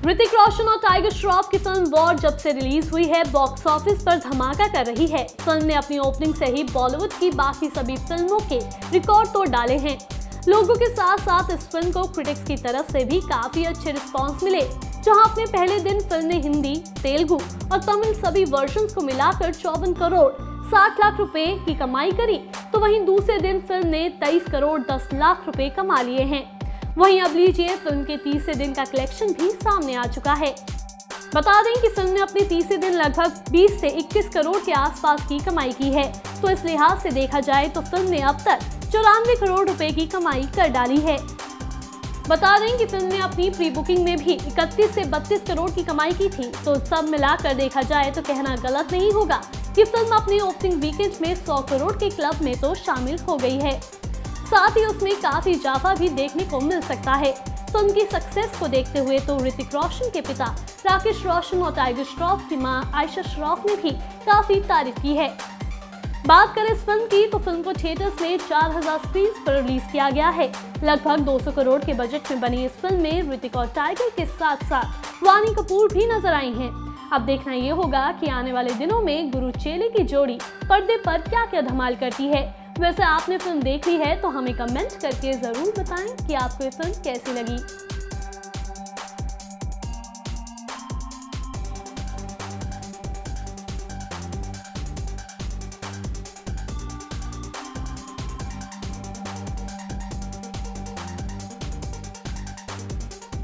ऋतिक रोशन और टाइगर श्रॉफ की film war जब से रिलीज हुई है, बॉक्स ऑफिस पर धमाका कर रही है। फिल्म ने अपनी ओपनिंग से ही बॉलीवुड की बाकी सभी फिल्मों के रिकॉर्ड तोड़ डाले हैं। लोगों के साथ साथ इस फिल्म को क्रिटिक्स की तरफ से भी काफी अच्छे रिस्पांस मिले। जहां अपने पहले दिन फिल्म ने हिंदी, तेलुगु और तमिल सभी वर्जन्स को मिलाकर 54 करोड़ 60 लाख रुपए की कमाई करी, तो वहीं दूसरे दिन फिल्म ने 23 करोड़ 10 लाख रुपए कमा लिए हैं। वहीं अब लीजिए फिल्म के तीसरे दिन का कलेक्शन भी सामने आ चुका है। बता दें कि फिल्म ने अपने तीसरे दिन लगभग 20 से 21 करोड़ के आसपास की कमाई की है। तो इस लिहाज से देखा जाए तो फिल्म ने अब तक 94 करोड़ रुपए की कमाई कर डाली है। बता दें कि फिल्म ने अपनी प्री बुकिंग में भी 31 से 32 करोड़ की कमाई की थी। तो सब मिलाकर देखा जाए तो कहना गलत नहीं होगा कि फिल्म अपने ओपनिंग वीकेंड में 100 करोड़ के क्लब में तो शामिल हो गई है। साथ ही उसमें काफी इजाफा भी देखने को मिल सकता है। फिल्म की सक्सेस को देखते हुए तो ऋतिक रोशन के पिता राकेश रोशन और टाइगर श्रॉफ की मां आयशा श्रॉफ ने भी काफी तारीफ की है। बात करें इस फिल्म की तो फिल्म को थिएटर्स में 4000 स्क्रीन पर रिलीज किया गया है। लगभग 200 करोड़ के बजट में बनी इस फिल्म में ऋतिक और टाइगर के साथ साथ वानी कपूर भी नजर आई हैं। अब देखना ये होगा कि आने वाले दिनों में गुरु चेले की जोड़ी पर्दे पर क्या क्या धमाल करती है। वैसे आपने फिल्म देख ली है तो हमें कमेंट करके जरूर बताएं कि आपको ये फिल्म कैसी लगी।